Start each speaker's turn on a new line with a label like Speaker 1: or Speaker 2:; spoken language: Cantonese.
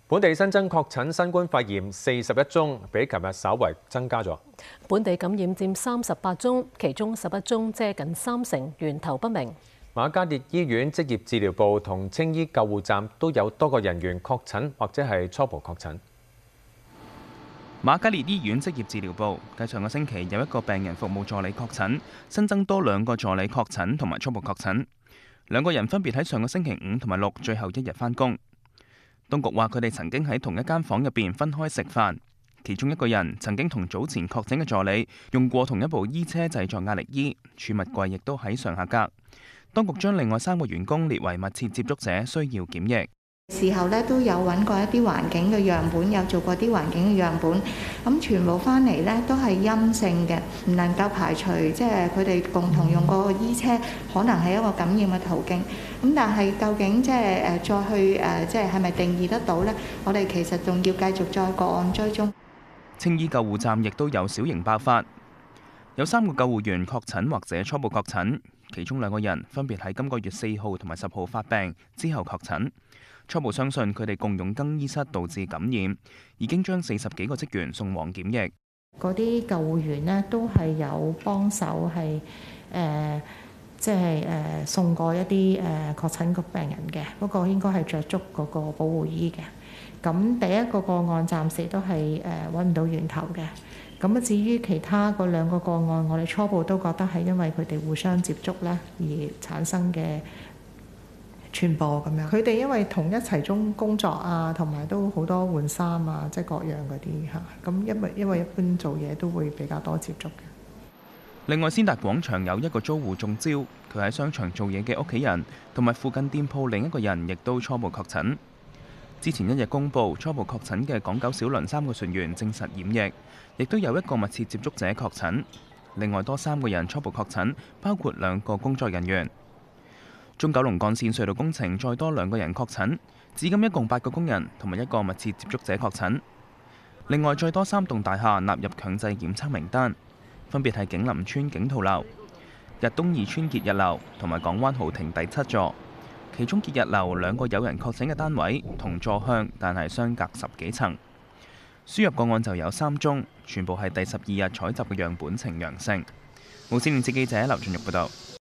Speaker 1: 本地新增確診新冠肺炎41宗，比琴日稍為增加咗。
Speaker 2: 本地感染佔38宗，其中11宗，即近30%源頭不明。
Speaker 1: 瑪嘉烈醫院職業治療部同青衣救護站都有多個人員確診或者係初步確診。
Speaker 3: 瑪嘉烈醫院職業治療部繼上個星期有一個病人服務助理確診，新增多2個助理確診同埋初步確診，2個人分別喺上個星期5同埋6最後一日返工。當局話佢哋曾經喺同一間房入邊分開食飯，其中一個人曾經同早前確診嘅助理用過同一部醫車製作壓力衣，儲物櫃亦都喺上下格。當局將另外3個員工列為密切接觸者，需要檢疫。
Speaker 4: 事後咧都有揾過一啲環境嘅樣本，有做過啲環境嘅樣本，咁全部翻嚟咧都係陰性嘅，唔能夠排除即係佢哋共同用過個醫車可能係一個感染嘅途徑。咁但係究竟即係再去即係咪定義得到呢？我哋其實仲要繼續再個案追蹤。
Speaker 3: 青衣救護站亦都有小型爆發，有3個救護員確診或者初步確診，其中2個人分別喺今個月4號同埋10號發病之後確診。初步相信佢哋共用更衣室導致感染，已經將40幾個職員送往檢疫。
Speaker 5: 嗰啲救護員呢都係有幫手係送過一啲確診個病人嘅，不過應該係着足嗰個保護衣嘅。咁第一個個案暫時都係揾唔到源頭嘅。咁至於其他嗰2個個案，我哋初步都覺得係因為佢哋互相接觸咧而產生嘅傳播咁樣。佢哋因為同一齊中工作啊，同埋都好多換衫啊，即係各樣嗰啲嚇。咁因為一般做嘢都會比較多接觸嘅。
Speaker 3: 另外，先達廣場有一個租戶中招，佢喺商場做嘢嘅屋企人同埋附近店鋪另一個人亦都初步確診。之前1日公佈初步確診嘅港九小輪3個船員證實染疫，亦都有1個密切接觸者確診。另外多3個人初步確診，包括2個工作人員。中九龍幹線隧道工程再多2個人確診，至今一共8個工人同埋1個密切接觸者確診。另外再多3棟大廈納入強制檢測名單，分別係景林村景圖樓、日東二村傑日樓同埋港灣豪庭第7座。其中傑日樓2個有人確診嘅單位同座向，但係相隔10幾層。輸入個案就有3宗，全部係第12日採集嘅樣本呈陽性。無線電視記者劉俊玉報道。